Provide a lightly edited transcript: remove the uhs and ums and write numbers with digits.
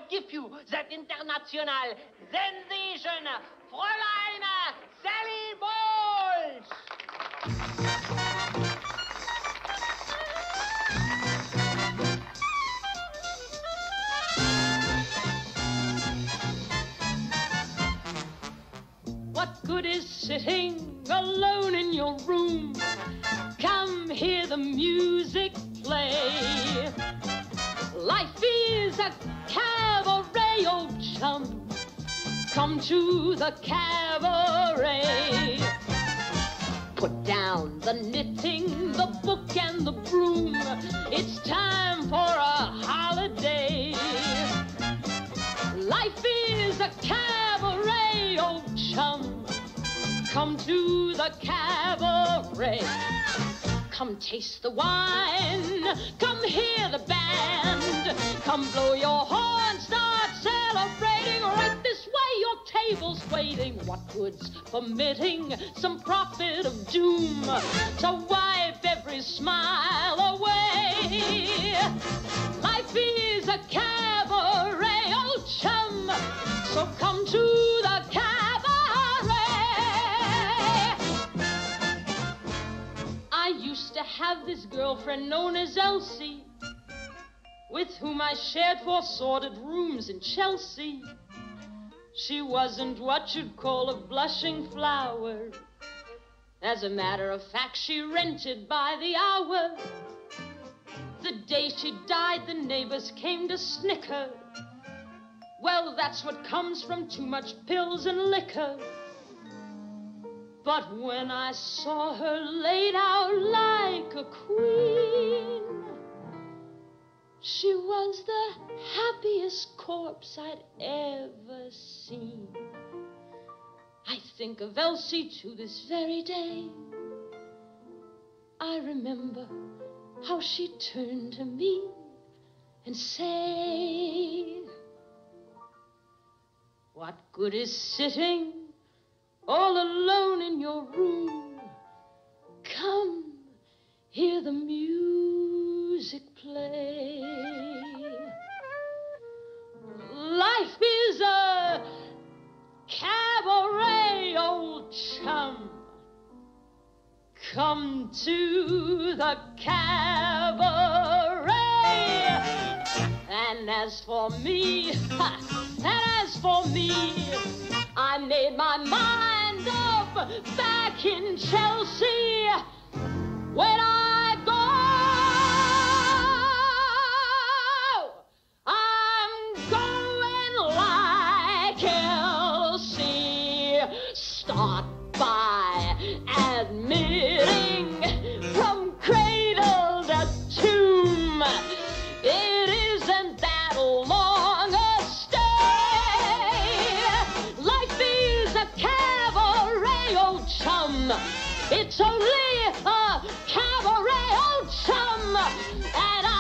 give you that international sensation, Fräulein Sally Bowles. What good is sitting alone in your room? Come hear the music play. Life is a cabaret, old chum. Come to the cabaret. Put down the knitting, the book and the broom. It's time for a holiday. Life is a cabaret, old chum. Come to the cabaret. Come taste the wine, come hear the band. Come blow your horn, start celebrating. Right this way, your table's waiting. What good's permitting some prophet of doom to wipe every smile away? Life is a cabaret, old chum, so come to the cabaret. I used to have this girlfriend known as Elsie, with whom I shared 4 sordid rooms in Chelsea. She wasn't what you'd call a blushing flower. As a matter of fact, she rented by the hour. The day she died, the neighbors came to snicker. Well, that's what comes from too much pills and liquor. But when I saw her laid out like a queen, she was the happiest corpse I'd ever seen. I think of Elsie to this very day. I remember how she turned to me and said, what good is sitting all alone in your room? Come, hear the music play. Life is a cabaret, old chum. Come to the cabaret. And as for me, I made my mind up back in Chelsea. When I go, I'm going like Elsie. Start by admitting from cradle to tomb, it isn't that long a stay. Life is a cabaret, old chum. It's only a cabaret, old chum. And